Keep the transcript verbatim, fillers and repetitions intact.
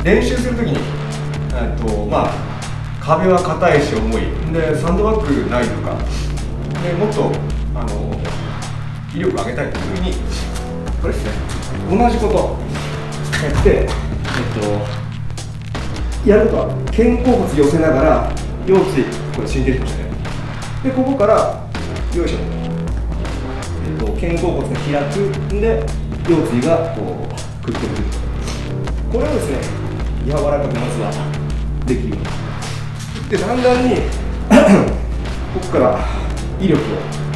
練習するときに、えっとまあ、壁は硬いし重いで、サンドバッグないとかで、もっとあの威力を上げたいというふうに、これですね、同じことやって、えっと、やるとは肩甲骨寄せながら腰椎、これ進展しましたね。でここからよいしょ、えっと、肩甲骨が開くんで腰椎がこうくっつくる。これをですね、柔らかくまずはできるようにで、だんだんにここから威力を